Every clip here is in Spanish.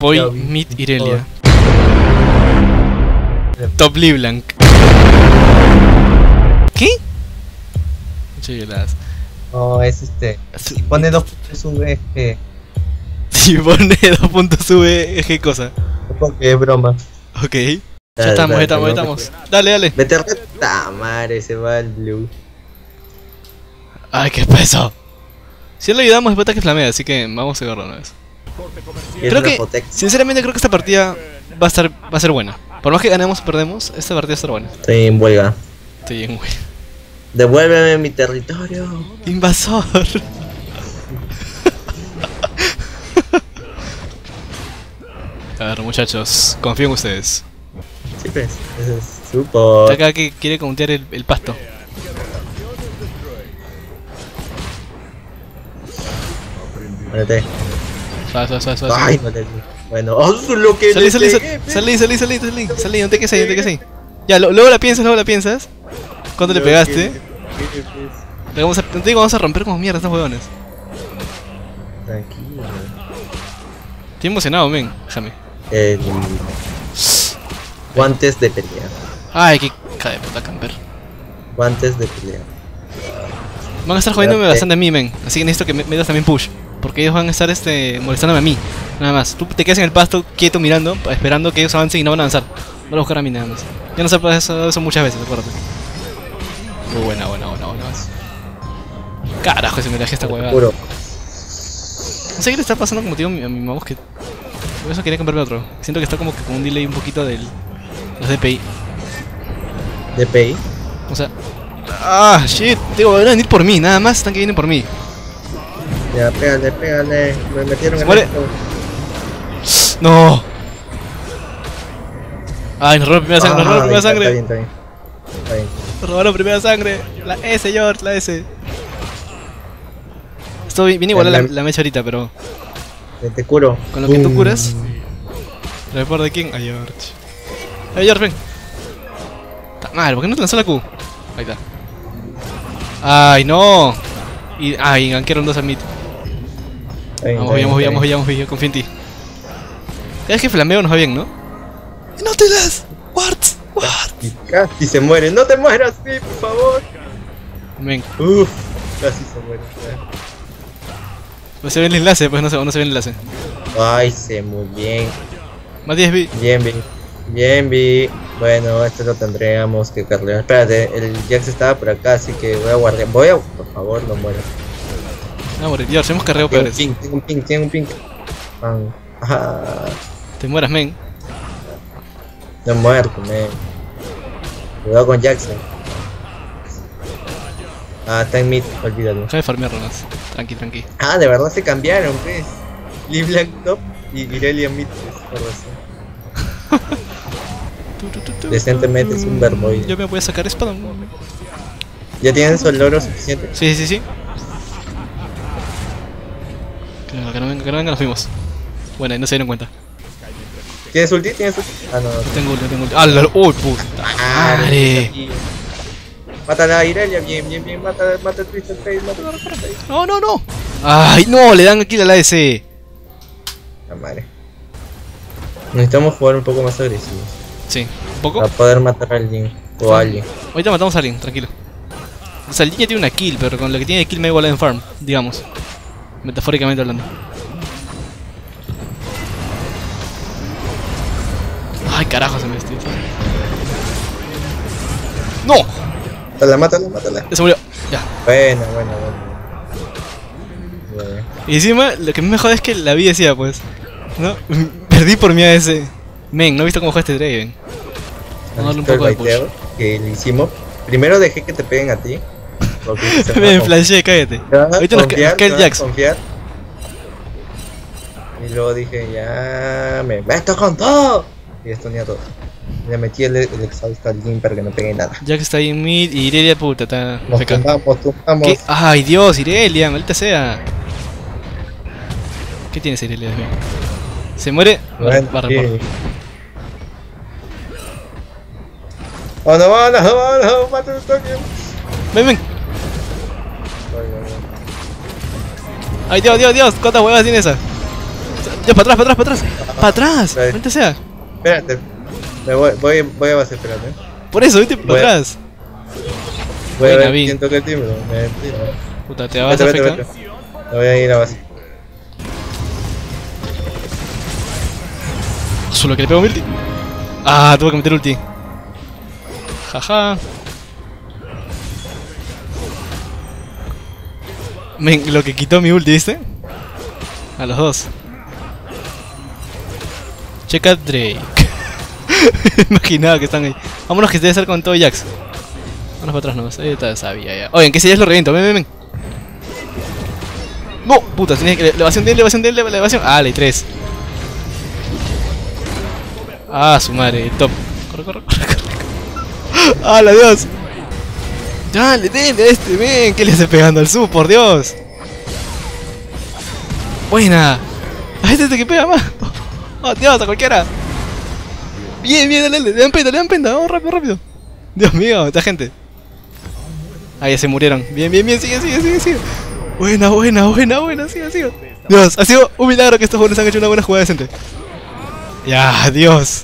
Poi, Mid, Irelia. Top LeBlanc. ¿Qué? Chilas. No, es Si pone 2 puntos VG. Si pone 2 puntos VG cosa. Porque es broma. Ok. Ya estamos. Dale. Vete a retamar, se va el blue. Ay, qué peso. Si le ayudamos, es que flamea, así que vamos a agarrar una vez. Creo que, sinceramente, creo que esta partida va a ser buena. Por más que ganemos o perdemos, esta partida va a estar buena. Estoy en huelga. Estoy en huelga. Devuélveme mi territorio. Invasor. A ver, muchachos, confío en ustedes. Sí, pues, ese es super. Acá que quiere contear el pasto. Muérete. Suave. Ay, muérete. Bueno, lo que salí, no te quedes ahí. Ya, luego la piensas. ¿Cuánto le pegaste? Vamos a romper como mierda estos huevones. Tranquilo. Estoy emocionado, men. Déjame. Guantes de pelea. Ay, qué cara de puta camper. Guantes de pelea. Van a estar jodiéndome bastante a mí, men. Así que necesito que me das también push. Porque ellos van a estar molestándome a mí. Nada más. Tú te quedas en el pasto quieto mirando, esperando que ellos avancen y no van a avanzar. Van a buscar a mí nada más. Ya no sé eso muchas veces, acuérdate. Muy buena. Carajo, se me dejé esta huevada. No sé qué le está pasando, como te digo, a mi mouse, que por eso quería comprarme otro. Siento que está como que con un delay un poquito de los DPI. ¿DPI? O sea... shit, digo, van a venir por mí, nada más están que vienen por mí. Ya, pégale. Me metieron en muere. No. Ay, nos robó la primera sangre, Está bien. Nos robó la primera sangre. La S, George, la S. Esto viene igual a la mecha ahorita, pero... Te curo. Con lo que tú curas... ¿Report de quién? A George. George, ven. Madre, ¿por qué no te lanzó la Q? Ahí está. Ay, no. Y gankearon 2 a mid. Vamos, confío en ti. Cada vez que flameo nos va bien, ¿no? ¡No te das! ¡What! Casi se muere. ¡No te mueras, sí, por favor! Ven. Casi se muere. No se ve el enlace, pues no se ve el enlace. Ay, se muy bien. Más 10 B. Bien, B. Bueno, esto lo tendríamos que cargar. Espérate, el Jax estaba por acá, así que voy a guardar. Por favor, no muera. No, morir, George, hemos cargado peores. Tengo un ping. Te mueras, men. No muerto, men. Cuidado con Jackson. Está en mid, olvídalo. Deja de farmear nomás. Tranqui. De verdad se cambiaron, pues. LeBlanc top y Irelia mid, pues, por razón. Decentemente es un verboide. Yo me voy a sacar espada. ¿Ya tienen su logro suficiente? Sí. Que no venga, nos fuimos. Bueno, no se dieron cuenta. ¿Tienes ulti? No. Tengo ulti. ¡Uy, puta madre! Mátala a Irelia, bien. Mata a Twisted Face, mata a Face. No. Ay, no, le dan aquí a la AS. La madre. Necesitamos jugar un poco más agresivos. Sí, un poco. Para poder matar a alguien o a alguien. Ahorita matamos a alguien, tranquilo. O sea, el ya tiene una kill, pero con lo que tiene de kill me iguala en farm, digamos. Metafóricamente hablando. Ay, carajo, se me vestió. ¡No! Mátala. Se murió. Ya. Bueno. Y encima, lo que me jode es que la vi decía, pues. ¿No? Perdí por mi AS. Men, ¿no he visto cómo juega este Draven? Vamos a darle un poco de push. Que le hicimos. Primero dejé que te peguen a ti. Me flasheé, cállate. Ahorita nos cae el Jax. Confiar. Y luego dije, ya me meto con todo. Y esto ni a todo. Le metí el exhausto al Jim para que no pegue nada. Jax está ahí en mid y Irelia, puta, está... Nos tumbamos. ¿Qué? Ay, Dios, Irelia, maldita sea. ¿Qué tienes, Irelia? Dios mío? Se muere, va a report. No, mata el toque. Ven. Ay, Dios, ¿cuántas huevas tiene esa? Ya, para atrás, para atrás, para atrás. Para atrás, Dale. vente sea. Espérate. Voy a base, espérate. Por eso, vente para Voy a- atrás. Voy a Buena, ver vi. quién toca el timbre. Mentira. Puta, te vas a Vete, afectar. vete. Me voy a ir a base. Solo que le pego mi ulti. Ah, tuve que meter ulti. Jaja. Men, lo que quitó mi ulti, ¿viste? A los dos. Checa Drake. Imaginaba que están ahí. Vámonos que debe ser con todo Jax. Vámonos para atrás nomás. Ahí está, sabía ya. Oigan, que si ya lo reviento. Ven, ven, ven. No, puta, tenía que. Elevación de él, elevación de él, elevación. Ah, ley 3. Ah, su madre, top. Corre, corre, corre, corre. ¡Ah, la Dios! Dale, denle a este, ven, que le hace pegando al sub, por Dios. Buena. A este es el que pega más. Oh, Dios, a cualquiera. Bien, bien, dale, dale, le dan penta, vamos rápido, rápido. Dios mío, esta gente. Ah, ya se murieron. Bien, bien, bien, sigue, sigue, sigue, sigue. Buena, buena, buena, buena, sigue, sigue. Dios, ha sido un milagro que estos jóvenes han hecho una buena jugada decente. Ya, Dios.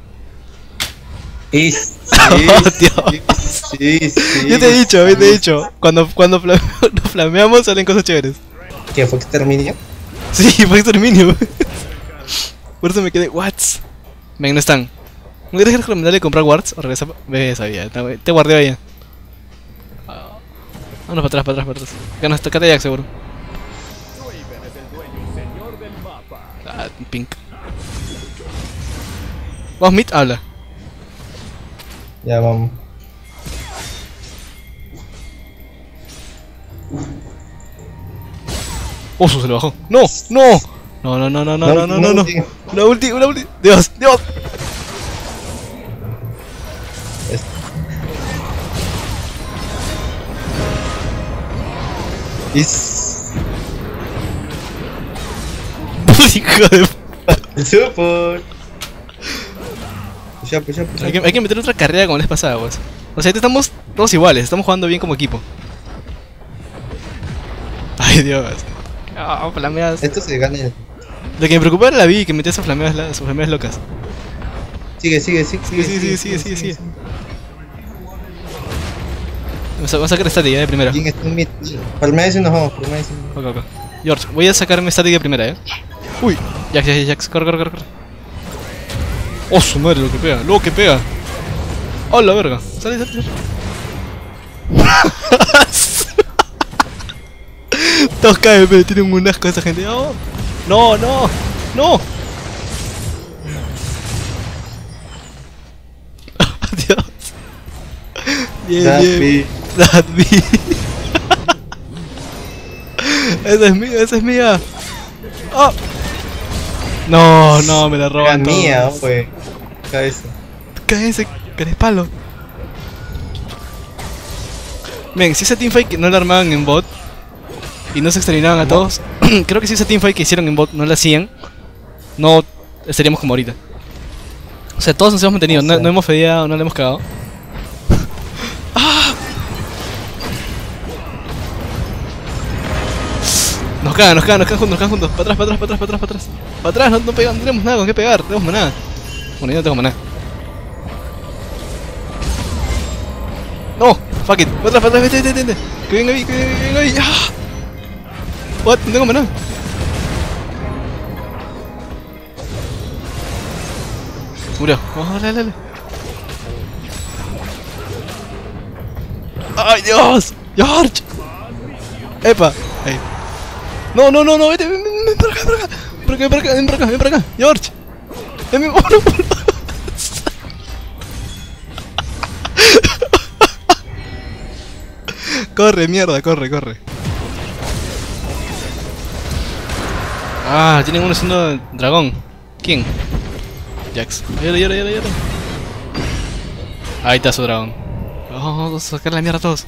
Sí, Oh, Dios. sí. Yo te he dicho, cuando nos flameamos salen cosas chéveres. ¿Qué fue exterminio? Sí, fue exterminio. Por eso me quedé, what? Ven, no están. ¿Me quieres recomendarle comprar wards o regresa? Ve, sabía, te guardé ahí. Vámonos para atrás, para atrás, para atrás. Acá no está, acá te Jack seguro. Ah, pink. Vamos, mid, habla. Ya vamos. Oso, se lo bajó. ¡No! ¡No! No, no, no, no, no, no, no, no, no. Una ulti, una ulti. Dios, Dios. Hijo de... Super. Push up. Hay que meter otra carrera como la vez pasada, pues. O sea, ahorita estamos todos iguales, estamos jugando bien como equipo. Ay, Dios. Ah, flameadas. Esto se gana. Lo que me preocupa era la Vi, que metía sus flameadas locas. Sigue. Sigue. Vamos a sacar estática de primera. ¿Quién está en mid? Palmea y nos vamos. Ok. George, voy a sacarme estática de primera, Uy, Jax, corre. Oh, su madre, lo que pega. Oh, la verga. Sale. Todos caen, pero tienen un asco esa gente. Oh. No. Dios. Bien. That me. Esa es mía. Oh. No, me la roban. Era mía, pues. Cabeza. Cállese, palo. Ven, si esa teamfight que no la armaban en bot y no se exterminaban a todos, creo que si esa teamfight que hicieron en bot no la hacían, no estaríamos como ahorita. O sea, todos nos hemos mantenido, no hemos fedeado, no le hemos cagado. ¡Ah! Nos cagan juntos, para atrás. Para atrás, no tenemos nada con qué pegar, tenemos maná. Bueno, yo no tengo maná. No, fuck it, para atrás, vete. Que venga ahí. ¡Ah! What, no tengo maná. Murió, dale. ¡Ay, Dios! ¡George! ¡Epa! Ahí. No, vete, ven para acá, ven para acá, George. Ven, corre, mierda, corre. Ah, tienen uno siendo dragón. ¿Quién? Jax. Llora. Ahí está su dragón. Vamos a sacar la mierda a todos.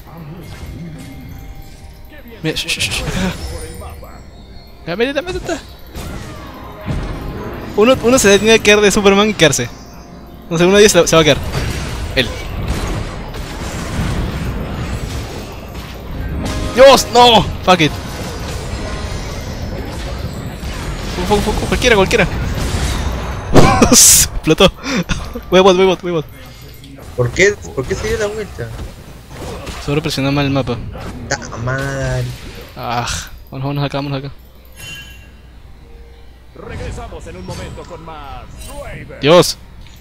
Mira, acá. Métete. Uno se tiene que quedar de Superman y quedarse. No sé, uno de ellos se va a quedar. Él. ¡Dios! ¡No! Fuck it. foco. Cualquiera. Explotó. Voy bot. ¿Por qué se dio la vuelta? Sobre presionó mal el mapa. ¡Ah, mal! Vámonos acá. Regresamos en un momento con más Raven. Dios.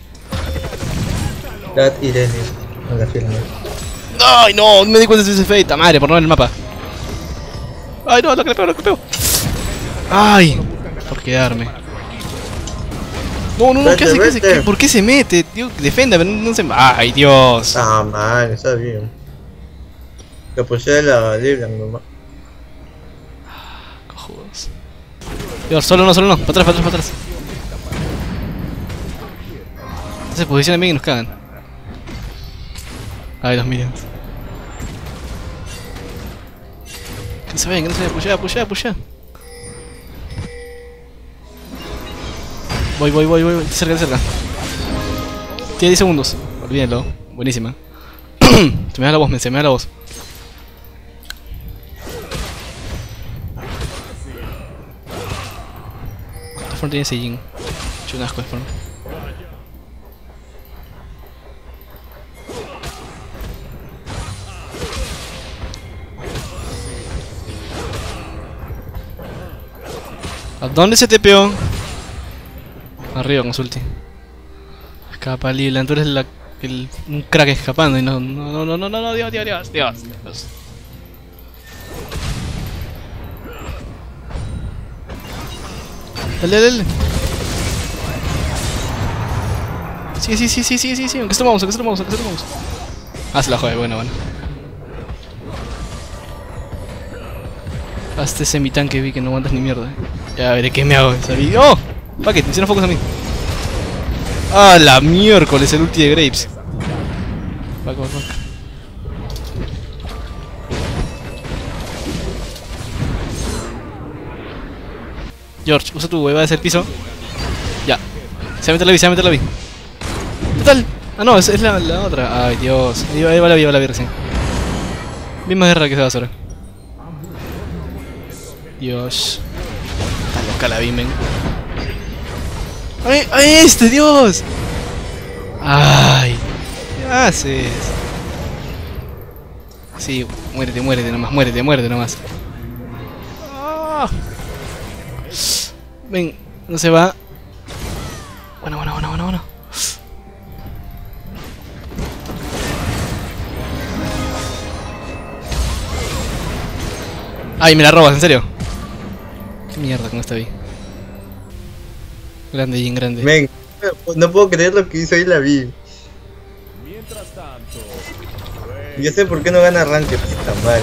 Dad y Lenny. A la firma. Ay, no me di cuenta de ese Fate. Madre, por no ver el mapa. Ay, no, lo que le pego. Ay, por quedarme. No, Vete. ¿por qué se mete? Tío, defienda, pero no se... Ay, Dios. Ah, mal, está bien. Lo puse a la Libra nomás. Cojudos. Dios, solo no. Para atrás. Se posicionan bien y nos cagan. Ay, los minions. Que no se vayan, pushea. Voy. Cerca. Tiene 10 segundos. Olvídenlo. Buenísima. Se me da la voz, Esta forma tiene ese Jin. Yo un asco de forma. ¿A dónde se tepeó? Arriba con su ulti. Escapa Lilan, tú eres un crack escapando y no, Dios. Dale. Sí, aunque se lo vamos. Se la jode, bueno. Hasta ese mi tanque vi que no aguantas ni mierda. Ya veré qué me hago. ¡Oh! Fuck it, me hicieron focus a mí. ¡Ah, la miércoles! El ulti de Graves. Fuck. George, usa tu hueva de hacer piso. Ya. Se va a meter la vi. Total. Ah, no, es la otra. Ay, Dios. Ahí va la vi recién. Misma guerra que se va a hacer. Dios. Está loca la Bimen. ¡Ay, Dios! ¡Ay! ¿Qué haces? Sí, muérete nomás. ¡Ah! Ven, no se va. Bueno. Ay, me la robas, en serio. Qué mierda con esta vi. Grande, Jin, grande. Men, no puedo creer lo que hizo ahí la vi. Mientras tanto, Ya sé por qué no gana Ranked tan madre.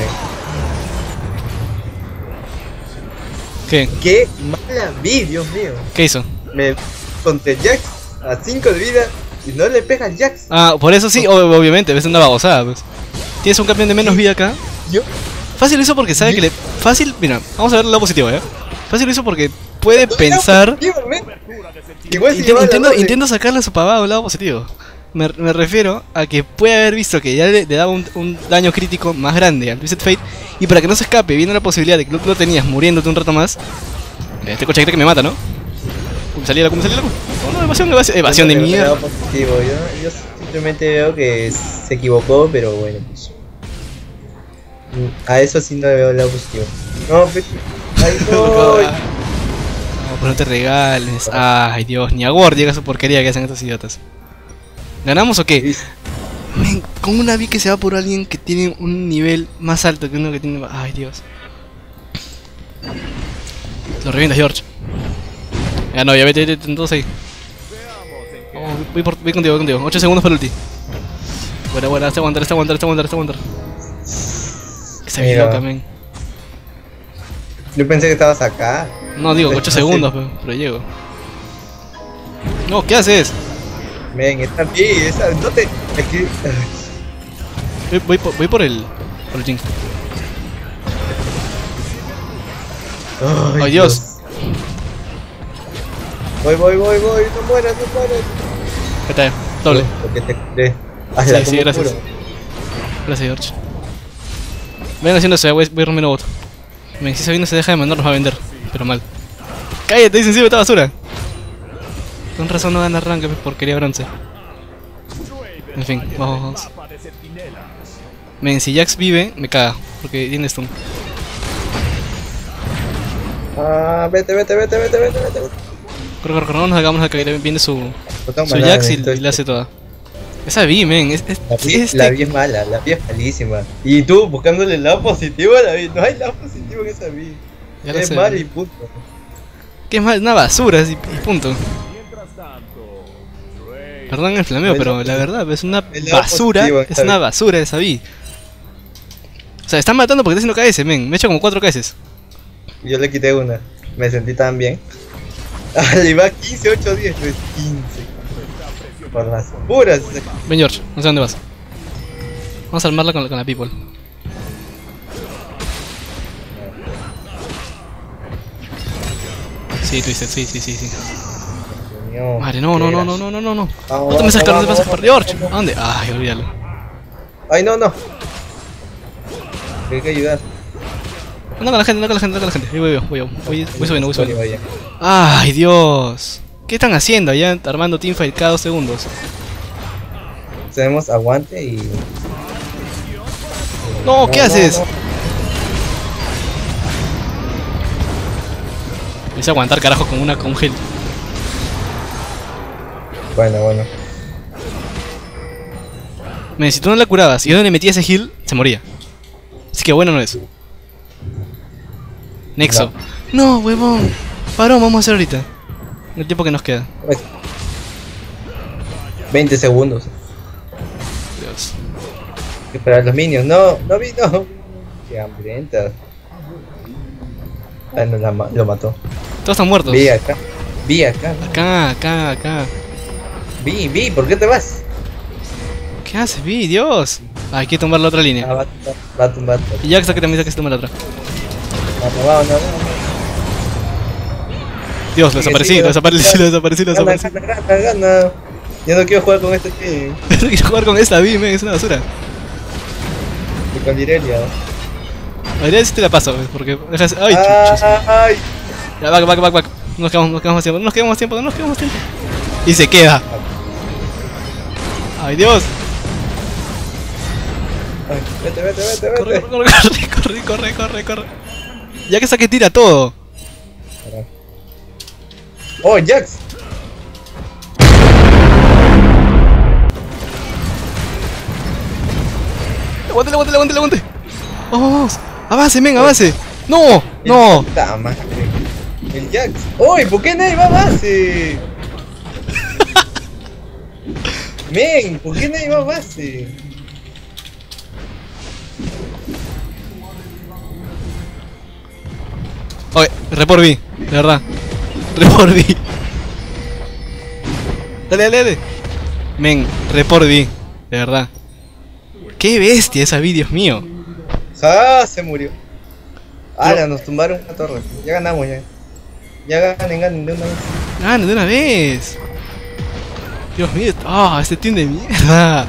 ¿Qué? Qué mala vi, Dios mío. ¿Qué hizo? Me contra Jax a 5 de vida y no le pega al Jax. Ah, por eso sí, obviamente, ves una babosada, pues. Tienes un campeón de menos vida acá. Yo Fácil lo hizo porque sabe que le... Fácil, mira, vamos a ver el lado positivo, Fácil lo hizo porque puede pensar... Igual si lleva la doble. Intento sacarle a su pavado un lado positivo. Me refiero a que puede haber visto que ya le daba un daño crítico más grande al Twisted Fate. Y para que no se escape, viendo la posibilidad de que lo tenías muriéndote un rato más. Este coche cree que me mata, ¿no? ¿Cómo salía la No, evasión de mierda. Positivo. Yo simplemente veo que se equivocó, pero bueno, pues. A eso sí no le veo el lado positivo. No, pues. Ay, no. No, pues no te regales. Ay, Dios, ni a Ward llega su porquería que hacen estos idiotas. ¿Ganamos o qué? Men, con una vi que se va por alguien que tiene un nivel más alto que uno que tiene... Ay, Dios. Lo revientas, George. Ya no, ya vete entonces ahí. Voy contigo. 8 segundos para el ulti. Bueno, este aguantar. Que se ve loca, men. Yo pensé que estabas acá. No, digo, 8 segundos, pero llego. No, ¿qué haces? Men, está aquí, no te... Aquí... Voy por el Jin. Ay, Dios. Voy, no mueras. Vete, doble. Porque te curé. Sí, gracias. Gracias, George. Ven haciendo eso, voy rompiendo bot. Si esa no se deja de mandar, nos va a vender. Pero mal. Cállate, dice encima esta basura. Con razón no gana arranque porquería bronce. En fin, vamos. Men, si Jax vive, me caga. Porque tiene stun. Ah, vete. Corre, vámonos acá, que viene su Maná, Jax y la hace toda. Esa Vi, men, la Vi es mala, la Vi es malísima. Y tú buscándole el lado positivo a la Vi, no hay lado positivo en esa Vi. Ya lo Es sé. mal y punto. ¿Qué es mal? Una basura y punto. Perdón el flameo, pero la verdad es una El lado basura. positivo, Es una basura esa Vi. O sea, están matando porque está haciendo KS, men. Me he hecho como 4 KS. Yo le quité una, me sentí tan bien. Ah, le iba 15, 8, 10, pues 15. Por las puras. Ven, George, no sé dónde vas. Vamos a armarla con la people. Sí, Twisted, sí. Madre, no. No te me sacas, no te pasas por George. ¿A dónde? Ay, olvídalo. Ay, no. Hay que ayudar. Anda con la gente. Voy subiendo. Vaya. Ay, Dios. ¿Qué están haciendo allá armando teamfight cada 2 segundos? Tenemos aguante y. No, ¿qué haces? No. Me hice aguantar, carajo, con un gel. Bueno. Men, si tú no la curabas y yo no le metía ese heal, se moría. Así que bueno no es. Nexo. No, huevón. Parón, vamos a hacer ahorita. El tiempo que nos queda. 20 segundos. Dios. Hay que esperar a los minions. No. Qué hambrienta. Ah, no, lo mató. Todos están muertos. Vi acá. Acá. Vi, ¿por qué te vas? ¿Qué haces, Vi? Dios. Ah, hay que tumbar la otra línea. Ah, va a tumbar. Y ya que también se tumba la otra. Vamos. Dios, lo desaparecí. Gana. Ya no quiero jugar con este team. No quiero jugar con esta Vi, men, es una basura. Y con Irelia. A ver si te la paso, porque dejas. Ay, chuchos. Ay. Ya, back. No nos quedamos más tiempo. Y se queda. Ay, Dios. Ay, vete. Corre. Ya que saque tira todo. Oh, Jax. Aguante. Vamos. Avance. No. Puta madre. El Jax. ¡Uy! ¿Por qué nadie va a base? Men, ¿por qué nadie va a base? Oye, report B, de verdad. Report B. Dale. Men, report B, de verdad. Qué bestia esa Vi, Dios mío. ¡Ah! Se murió. Ahora nos tumbaron una torre. Ya ganamos ya. Ya ganen de una vez. Gana de una vez. Dios mío, este team de mierda.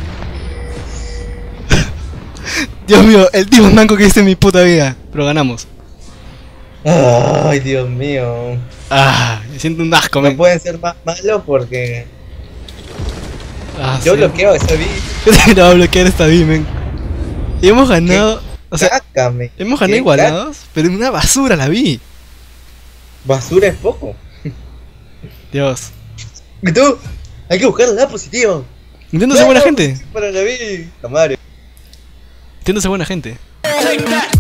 Dios mío, el tío más manco que hice en mi puta vida. Pero ganamos. Ay, Dios mío. Me siento un asco, No men. pueden ser más malos porque Sí. yo bloqueo esa Vi. Yo también la voy a bloquear esta Vi, men. Y hemos ganado. O sea, Cácame. hemos ganado ¿Qué igualados, pero una basura la Vi. Basura es poco. Dios. ¿Y tú? Hay que buscar el lado positivo. Intento ser buena gente. Para la Vi. La madre. Intento ser buena gente. Take that!